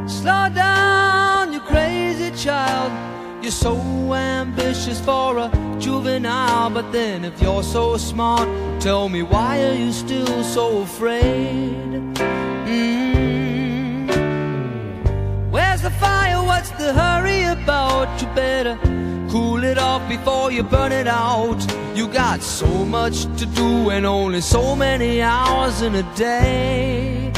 Slow down, you crazy child. You're so ambitious for a juvenile. But then if you're so smart, tell me, why are you still so afraid? Where's the fire? What's the hurry about? You better cool it off before you burn it out. You got so much to do and only so many hours in a day.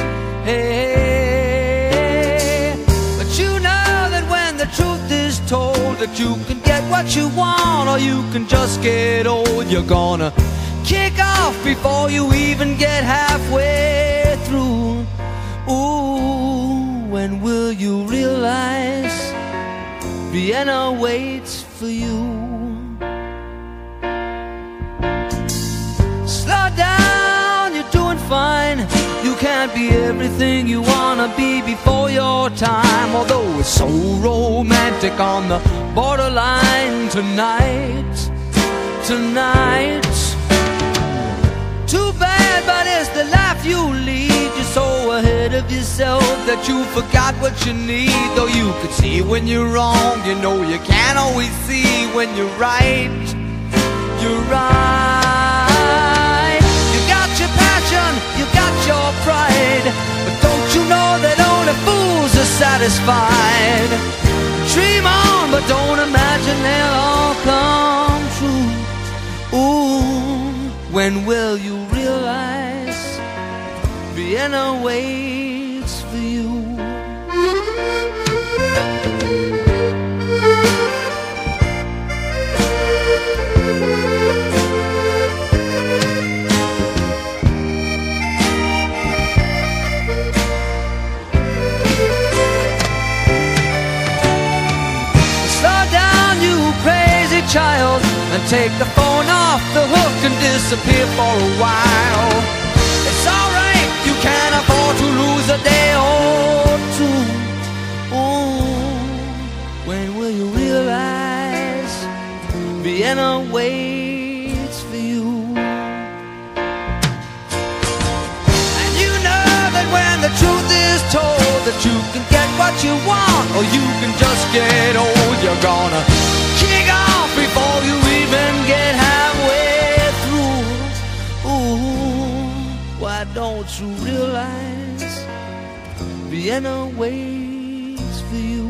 Hey, but you know that when the truth is told, that you can get what you want or you can just get old. You're gonna kick off before you even get halfway through. Ooh, when will you realize Vienna waits for you? Slow down, you're doing fine. You can't be everything you wanna be before your time. Although it's so romantic on the borderline tonight. Too bad, but it's the life you lead. You're so ahead of yourself that you forgot what you need. Though you could see when you're wrong, you know you can't always see when you're right. You're right. You got your passion, you got your pride, but don't you know that only fools are satisfied? Dream on, but don't imagine they'll all come true. Ooh, when will you realize Vienna waits for you? Slow down, you crazy child, and take the phone off the hook and disappear for a while. It's alright, you can't afford to lose a day or two. Ooh, when will you realize Vienna waits for you? And you know that when the truth is told, that you can get what you want or you can just get old. You're gonna kick off before you even get halfway through. Ooh, why don't you realize Vienna waits for you?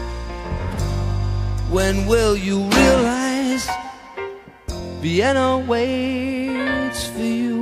When will you realize Vienna waits for you?